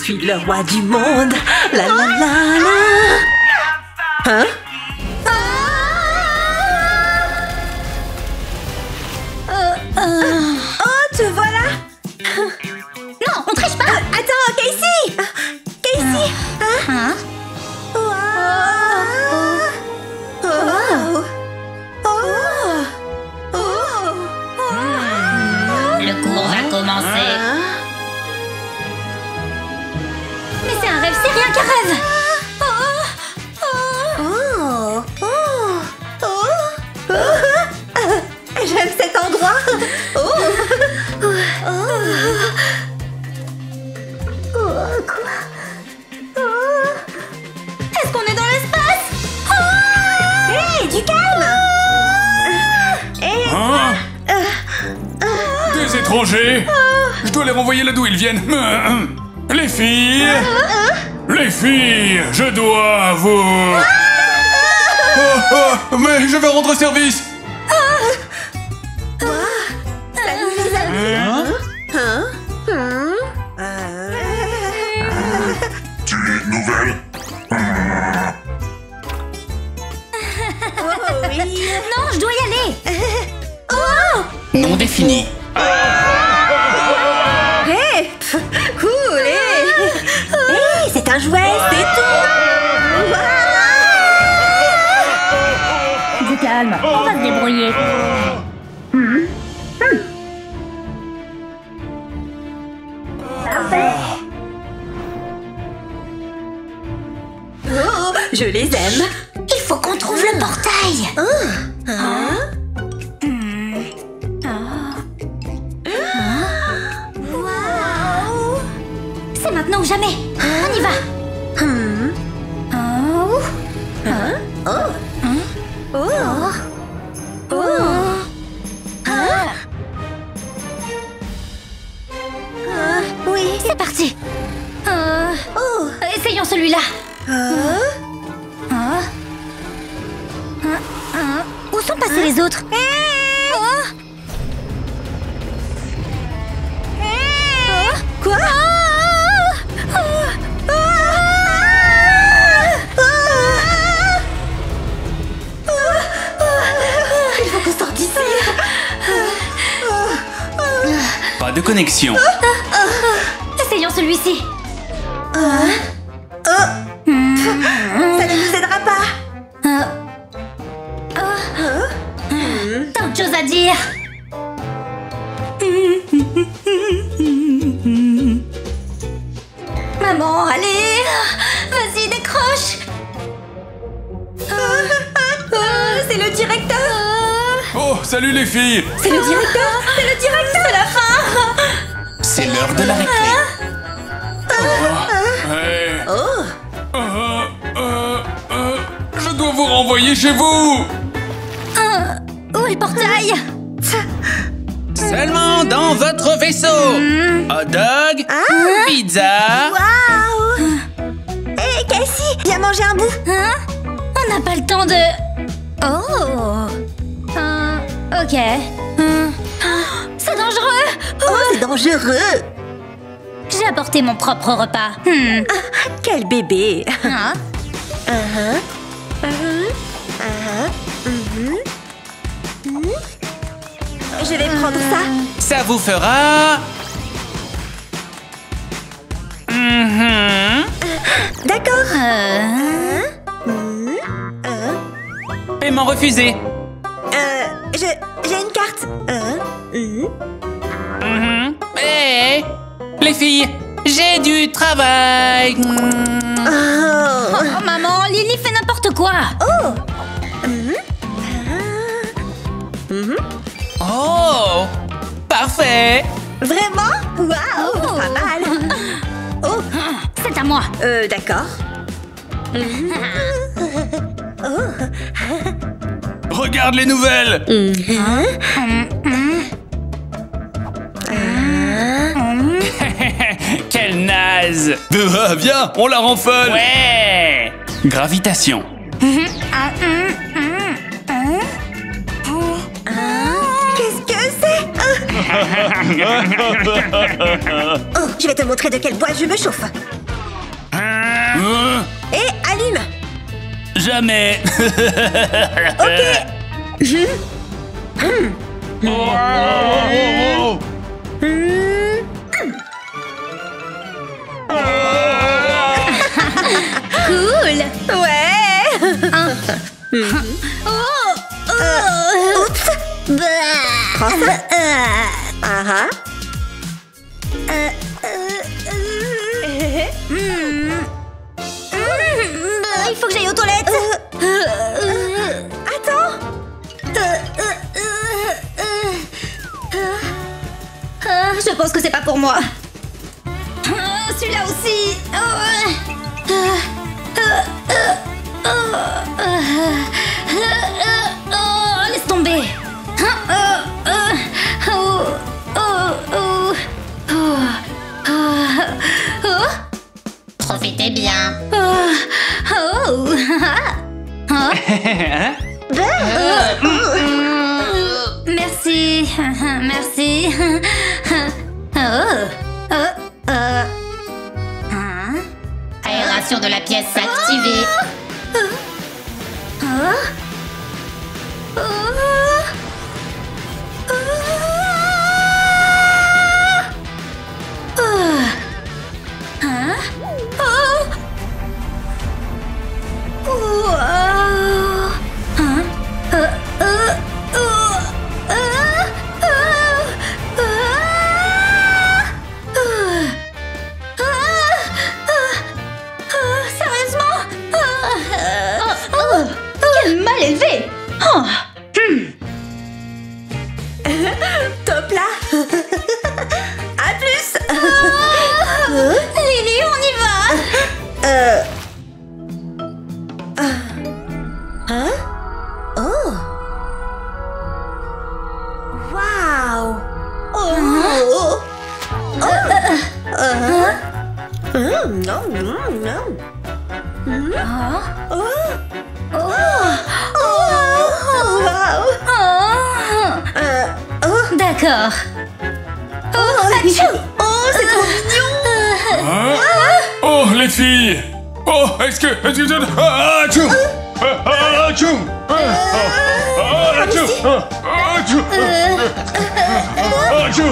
suis le roi du monde. La la la la. Hein? Oh, te voilà. Non, on triche pas. Attends, Casey. Casey. Hein? Le cours va commencer. Mais c'est un rêve, c'est rien qu'un rêve. J'aime cet endroit. Quoi? Est-ce qu'on est dans l'espace? Hey, du calme. Hein? Des étrangers? Je dois les renvoyer là d'où ils viennent. Les filles! Les filles! Je dois vous... mais je vais rendre service! Salut les amis. Tu es nouvelle? Oh oui. Non, je dois y aller. Non défini. Hey, cool. Hey, c'est un jouet, c'est tout. Du calme, on va se débrouiller. Parfait. Oh, je les aime. Il faut qu'on trouve le portail. C'est maintenant ou jamais. On y va. Oui. C'est parti. Essayons celui-là. Où sont passés les autres? Quoi? Il faut qu'on sorte d'ici. Pas de connexion. Essayons celui-ci. Ça ne nous aidera pas. Tant de choses à dire. Maman, allez. Vas-y, décroche. C'est le directeur. Oh, salut les filles! C'est le directeur. C'est le directeur. C'est la fin. C'est l'heure de la récré. Hey. Je dois vous renvoyer chez vous! Où est le portail? Seulement dans votre vaisseau. Hot dog, pizza. Waouh. Hey, Cassie, viens manger un bout. Hein? On n'a pas le temps de... Oh. Ok. C'est dangereux. Oh, c'est dangereux. J'ai apporté mon propre repas. Quel bébé. Hein? Je vais prendre ça. Ça vous fera... D'accord. Paiement refusé. J'ai une carte. Hé, les filles, j'ai du travail. Oh, maman, Lily fait n'importe quoi. Oh, parfait. Vraiment? Waouh, pas mal. C'est à moi. D'accord. Regarde les nouvelles! Quel naze. Viens, on la rend folle! Ouais. Gravitation. Qu'est-ce que c'est? Oh, je vais te montrer de quel bois je me chauffe. Jamais. Cool. Ouais. Oups. Prends ça. Ah Il faut que j'aille aux toilettes. Attends. Je pense que c'est pas pour moi. Celui-là aussi. Laisse tomber. Profitez bien. Merci. Merci. Aération de la pièce activée. Quel mal élevé. top là. À plus. Lily, on y va. Hein? Oh. Waouh. Oh. Non, non, non. D'accord. C'est trop mignon. Hein? Oh, les filles! Oh, est-ce que... Ah, tchou! Ah, tchou! Ah, tchou! Ah, tchou! Ah, tchou!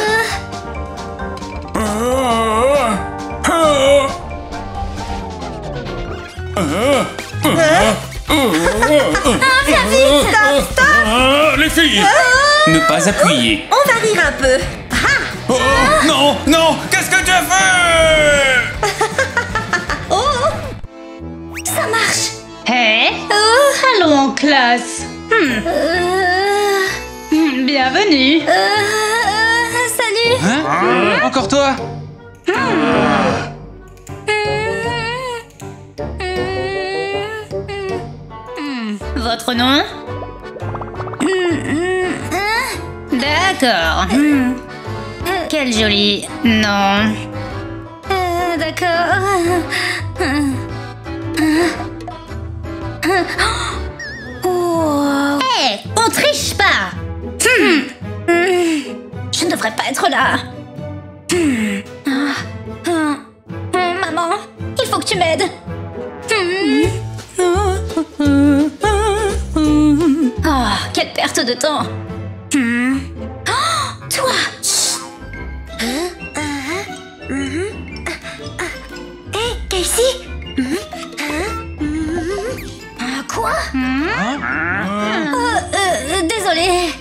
Les filles! Ne pas appuyer. On va rire un peu. Oh, non, non, qu'est-ce que tu as fait? Ça marche. Hé, allons en classe. Bienvenue. Salut. Hein? Encore toi? Votre nom? D'accord. Quel joli nom. D'accord. Hé, on triche pas. Je ne devrais pas être là. Maman, il faut que tu m'aides. Oh, quelle perte de temps. Oh, toi. Hé, Casey. Quoi? Désolée.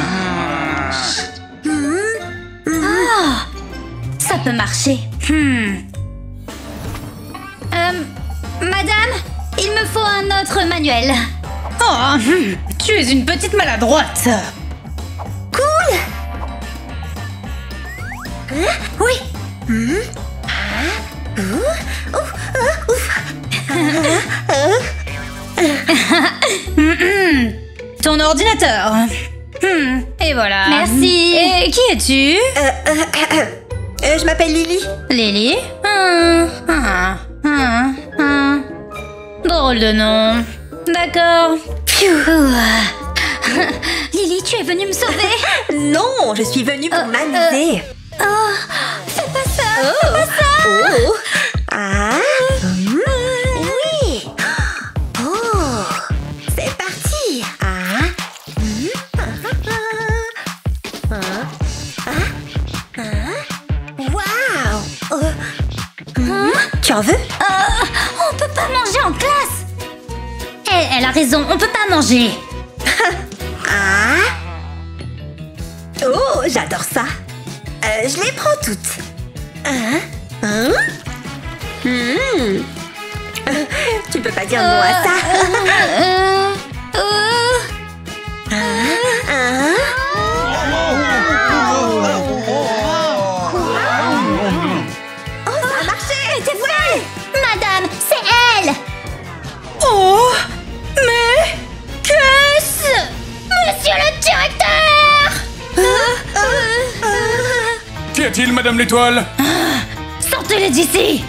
Ça peut marcher. Madame, il me faut un autre manuel. Oh, tu es une petite maladroite. Cool. Oui. Ton ordinateur. Et voilà. Merci. Et qui es-tu? Je m'appelle Lily. Lily? Drôle de nom. D'accord. Lily, tu es venue me sauver. Non, je suis venue pour m'amuser. Oh, fais pas ça. Fais pas ça. Oh. Ah. Oui. Oh. Waouh! Tu en veux? On peut pas manger en classe. Elle a raison, on peut pas manger. Oh, j'adore ça. Je les prends toutes. Tu peux pas dire non à ça. Oh, ça a marché. C'est vrai. Madame, c'est elle. Oh, mais qu'est-ce? Monsieur le directeur. Qu'y a-t-il, Madame l'Étoile? Sortez-les d'ici.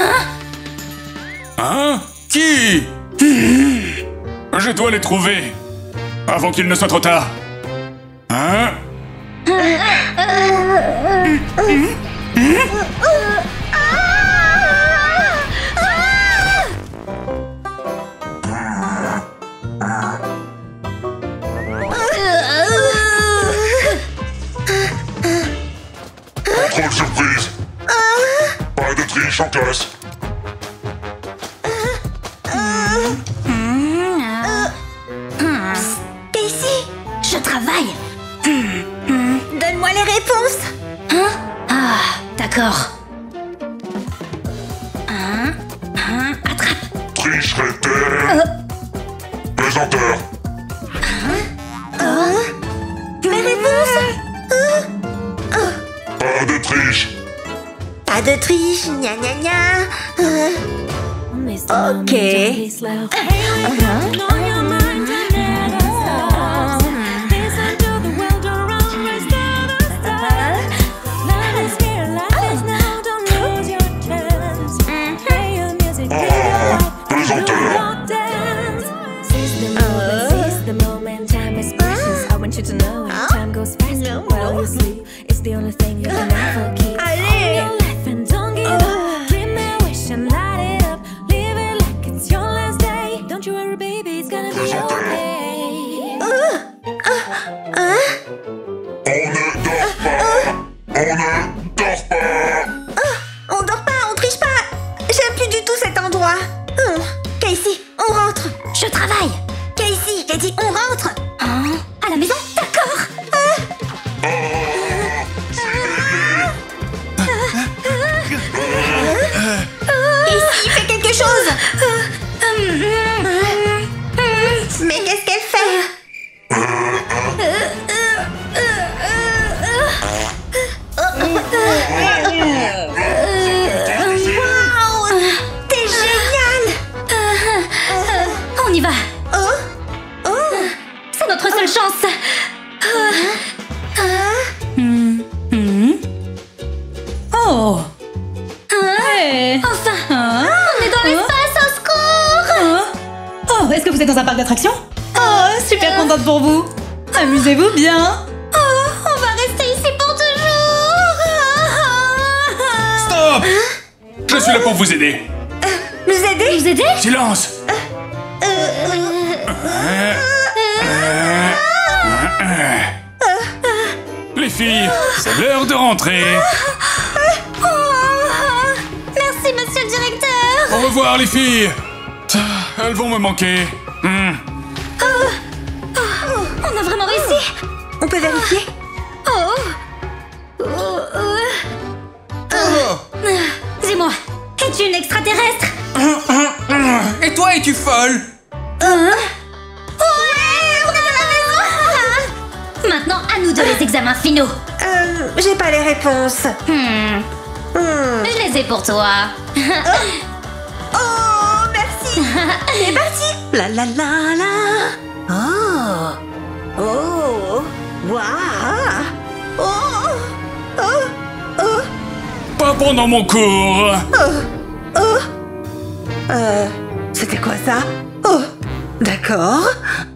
Hein? Qui? Je dois les trouver. Avant qu'il ne soit trop tard. Hein? Contrôle surprise. Pas de triche en classe. Casey, Je travaille. donne-moi les réponses. D'accord. Attrape. Tricherait-elle? Pesanteur. Mes réponses. Pas de triche. Pas de triche, gna gna gna. Ok. Pesanteur. Allez. On dort pas, on triche pas. J'aime plus du tout cet endroit. Casey, on rentre. Je travaille. Casey, j'ai dit on rentre. À la maison? D'accord. Casey, fais quelque chose. Mais qu'est-ce qu'elle fait? Waouh, t'es génial. On y va. Oh, C'est notre seule chance. Oh. Hey. Enfin, on est dans l'espace, au secours. Oh, est-ce que vous êtes dans un parc d'attractions? Oh, super contente pour vous. Amusez-vous bien. On va rester ici pour toujours. Stop! Je suis là pour vous aider. nous aider? Vous aider? Silence! Les filles, c'est l'heure de rentrer. Merci, monsieur le directeur. Au revoir, les filles. Elles vont me manquer. On a vraiment réussi. On peut vérifier? Dis-moi, es-tu une extraterrestre? Et toi, es-tu folle? Maintenant, à nous deux les examens finaux. J'ai pas les réponses. Je les ai pour toi. Oh, merci. C'est parti. La la la la. Oh. Oh. Waouh. Oh. Oh. Oh. Pas pendant mon cours. C'était quoi ça? Oh. D'accord.